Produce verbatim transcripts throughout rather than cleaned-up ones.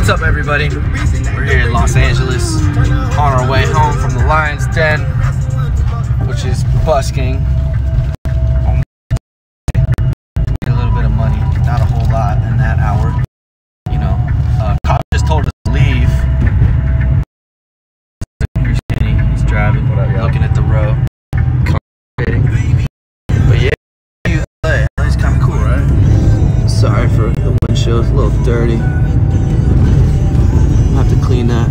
up, everybody? We're here in Los Angeles on our way home from the Lion's Den, which is busking. Get a little bit of money, not a whole lot in that hour. You know, uh, cop just told us to leave. Here's Kenny, he's driving, looking at the road, concentrating. But yeah, L A, L A's kind of cool, right? Sorry for the windshield, it's a little dirty. I'll have to clean that.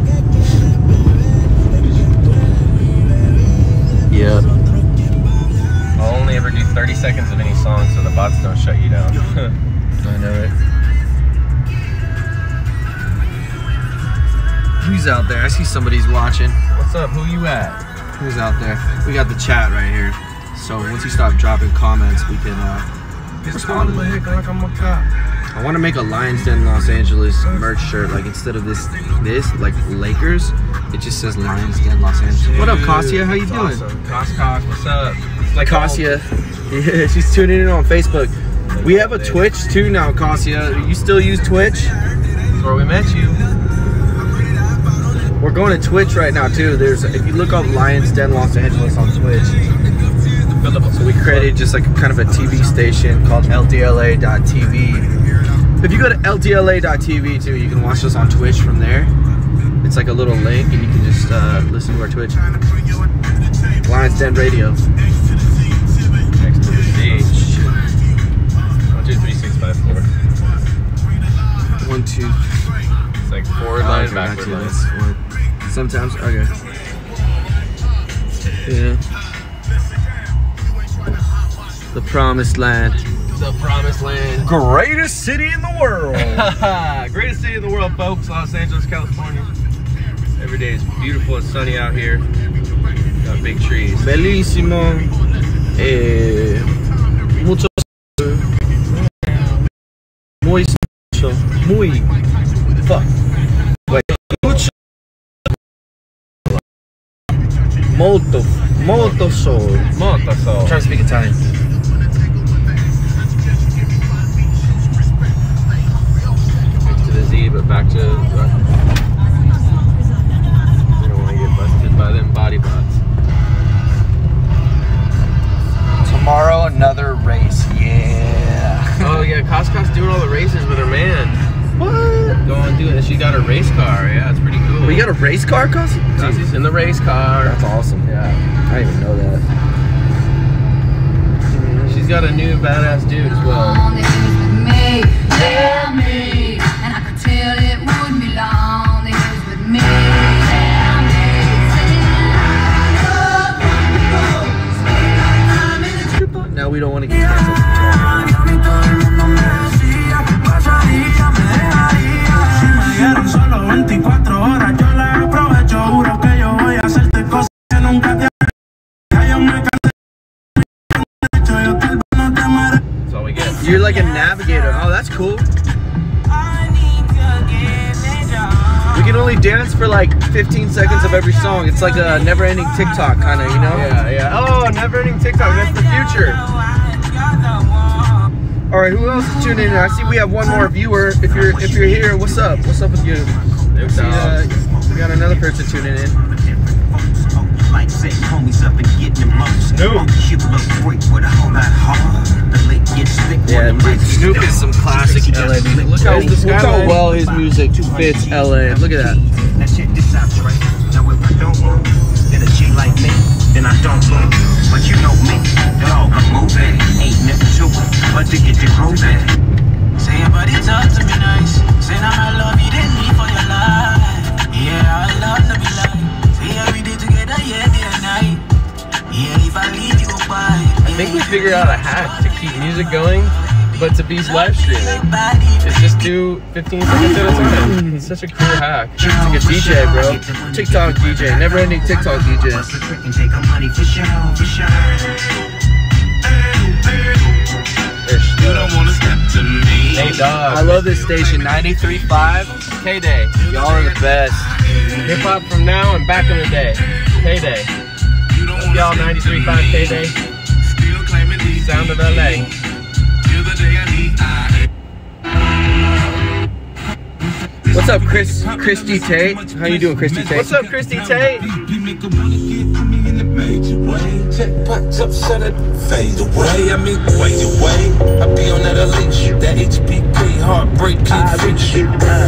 Yeah. I'll only ever do thirty seconds of any song so the bots don't shut you down. I know it. Who's out there? I see somebody's watching. What's up? Who you at? Who's out there? We got the chat right here. So once you stop dropping comments, we can uh, respond to them. I want to make a Lion's Den Los Angeles merch shirt. Like instead of this, this like Lakers, it just says Lion's Den Los Angeles. Dude, what up, Kasia? How you doing? Awesome. Kos Kos, what's up? It's like Kasia. Yeah, she's tuning in on Facebook. We have a Twitch too now, Kasia. You still use Twitch? That's where we met you. We're going to Twitch right now too. There's, if you look up Lion's Den Los Angeles on Twitch. So we created just like a, kind of a T V station called L D L A dot T V. If you go to L D L A dot T V too, you can watch us on Twitch from there. It's like a little link and you can just uh, listen to our Twitch. Lion's Den Radio. Next to the stage. One, two, three, six, five, four. One, two. It's like forward line, okay, backward line. Sometimes, okay. Yeah. The Promised Land. The Promised Land. Greatest city in the world. Greatest city in the world, folks. Los Angeles, California. Every day is beautiful and sunny out here. Got big trees. Bellissimo. Eh, mucho. Muy. Muy. Fuck. Wait. Mucho. Molto. Molto sol. Molto sol. I'm trying to speak Italian. But back to, we don't want to get busted by them body bots. Tomorrow another race, yeah. Oh yeah, Kos Kos doing all the races with her man. What? Going do it. She got a race car. Yeah, it's pretty cool. We got a race car, Kossie? Kossie's in the race car. That's awesome. Yeah. I didn't even know that. She's got a new badass dude as well. Now we don't want to get canceled. That's all we get. You're like a navigator. Oh, that's cool. We can only dance for like fifteen seconds of every song. It's like a never-ending TikTok kind of, you know? Yeah, yeah. Oh, never-ending TikTok. That's the future. All right, who else is tuning in? I see we have one more viewer. If you're if you're here, what's up? What's up with you? See, uh, we got another person tuning in. Yeah, Snoop is some classic L A music. Look how, look how well his music fits L A. Look at that. Then I don't move, but you know me, dog, I'm moving, ain't nothing to it, but to get you grooving. Say your buddy talk to me nice, say now I love you, then me for your life. Yeah, I love to be like, say every day together, yeah, day and night. Yeah, if I leave you by. I think we figured out a hack to keep music going, but to be live streaming. It's just do fifteen seconds at a time. It's such a cool hack. It's like a D J, bro. TikTok D J, never-ending TikTok D J. Hey, dog. I love this station, ninety-three point five. K-Day. Y'all are the best. Hip hop from now and back in the day. K-Day. Y'all ninety-three point five K-Day. Sound of L A. What's up, Chris? Christy Tate? How you doing, Christy Tate? What's up, Christy Tate? Check pops up, shut it, fade away. I mean, wait away. I be on that elite, that H P K heartbreak, keep freak shit.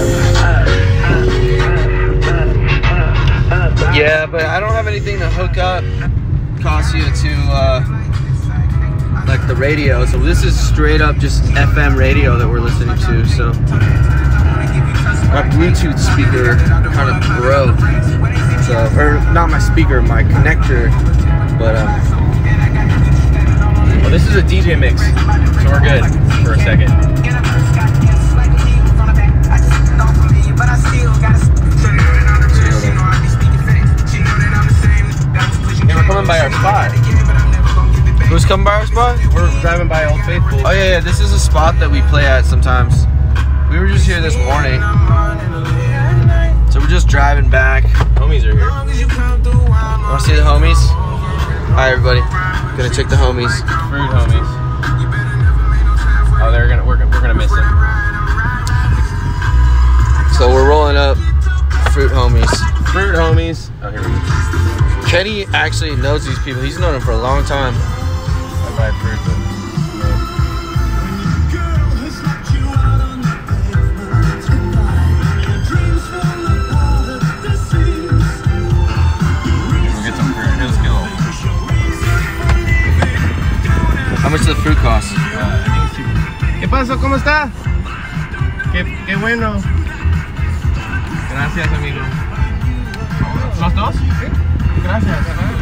Yeah, but I don't have anything to hook up Cassia to uh, like the radio. So this is straight up just F M radio that we're listening to. So my Bluetooth speaker kind of broke. So, or not my speaker, my connector. But um, well, this is a D J mix, so we're good for a second. Yeah, we're coming by our spot. Who's coming by our spot? We're driving by Old Faithful. Oh yeah, yeah, this is a spot that we play at sometimes. We were just here this morning. So we're just driving back. Homies are here. Wanna see the homies? Hi everybody. Gonna check the homies. Fruit homies. Oh, they're gonna we're, we're gonna miss them. So we're rolling up Fruit homies. Fruit homies. Oh, here we go. Kenny actually knows these people. He's known them for a long time. I buy fruit. How much does the fruit cost? Uh, ¿Qué pasó? ¿Cómo está? Qué, qué bueno. Gracias, amigo. ¿Los dos? Sí. Gracias.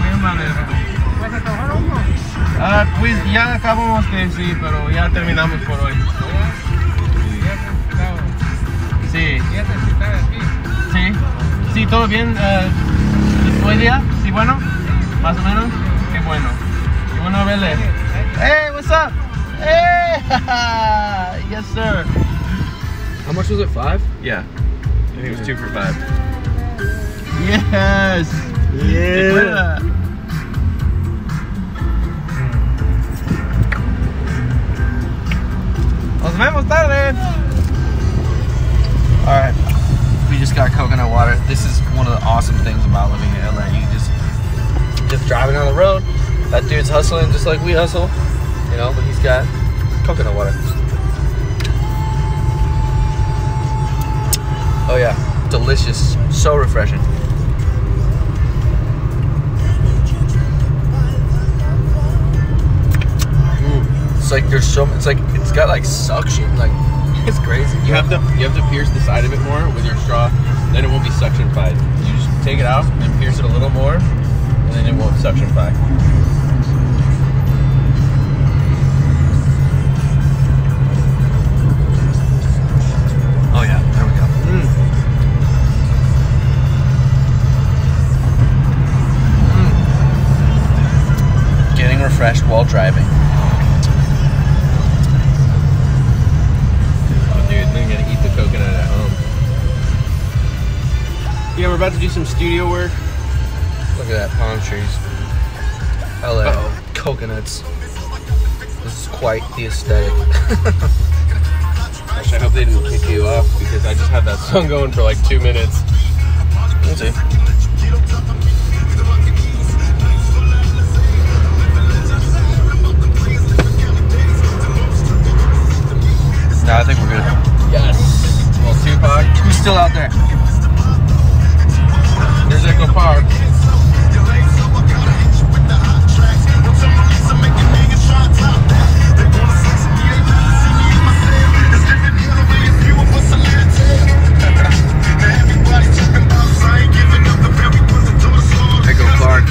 Ah, pues ya acabamos que sí, pero ya terminamos por hoy. Sí. Sí. Sí, todo bien. Uh, ¿Hoy día? Sí, bueno. Más o menos. Qué bueno. Qué bueno verle. Hey, what's up? Hey! Yes, sir. How much was it? Five? Yeah. I think it was two for five. Yes! Yeah! Nos vemos tarde! Alright. We just got coconut water. This is one of the awesome things about living in L A. You just, just driving on the road. That dude's hustling just like we hustle. You know, but he's got coconut water. Oh yeah, delicious, so refreshing. Mm. It's like there's so, it's like it's got like suction, like it's crazy. You have to you have to pierce the side of it more with your straw, then it won't be suction-fied. You just take it out and pierce it a little more, and then it won't suction-fy. Oh yeah, there we go. Mm. Mm. Getting refreshed while driving. Oh dude, then you're gonna eat the coconut at home. Yeah, we're about to do some studio work. Look at that, palm trees. L A, Uh-oh. coconuts. This is quite the aesthetic. Gosh, I hope they didn't kick you off because I just had that song going for like two minutes. We'll see. No, I think we're good. Yes. Well, Tupac. Who's still out there? There's Echo Park. Echo Clark.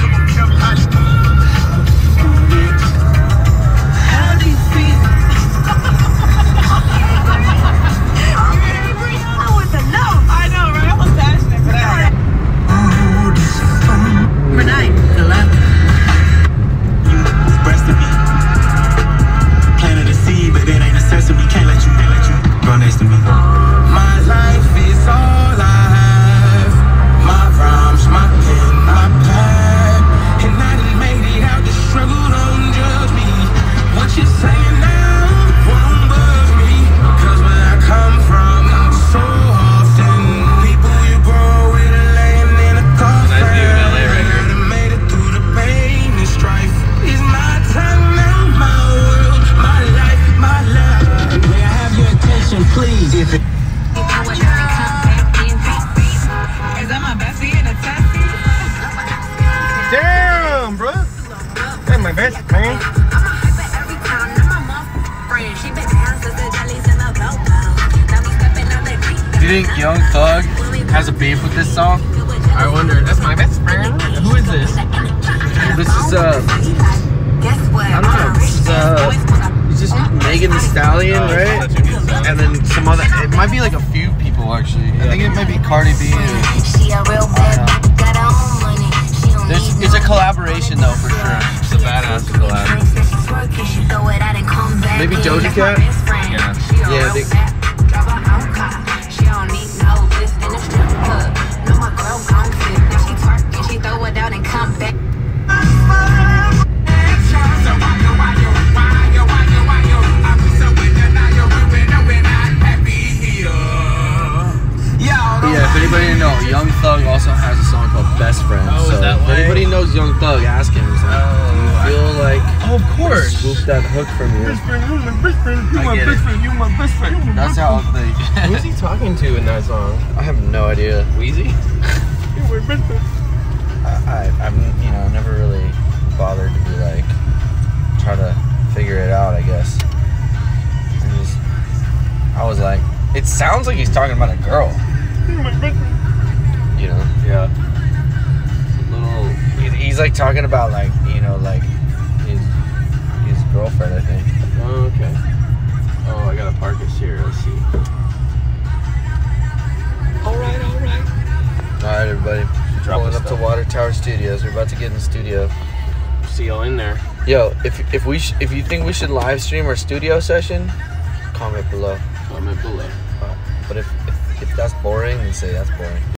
I know, right? I'm passionate for that. best friend. Do you think Young Thug has a beef with this song? I wonder. That's my best friend. Who is this? This is uh, I don't know. This is uh, it's just Megan Thee Stallion, Oh, right? such a good song. And then some other. It might be like a few people actually. I think it might be Cardi B. Or, There's, it's a collaboration though for sure. It's a badass collab. Maybe Doja Cat. Yeah. Yeah, they, yeah. If anybody didn't know, Young Thug also has a song called Best Friend. Oh, is so that if why? anybody knows Young Thug, ask him. He's like, Oh, do you feel like Oh, of course. swoop that hook from you? friend, you my best friend, you I my get best it. friend, you my best friend. That's how they. Who's he talking to in that song? I have no idea. Wheezy? You my best friend. I, I, I'm, you know, never really bothered to be like, try to figure it out, I guess. I just, I was like, it sounds like he's talking about a girl, You my best friend. you know? Yeah. A little. He's, he's like talking about like, you know, like his, his girlfriend, I think. Oh, okay. Oh, I gotta park this here. Let's see. Alright, alright. All right, everybody. Drop Pulling the up to stuff. Water Tower Studios. We're about to get in the studio. See y'all in there. Yo, if if we sh- if you think we should live stream our studio session, comment below. Comment below. Uh, but if, if if that's boring, then say that's boring.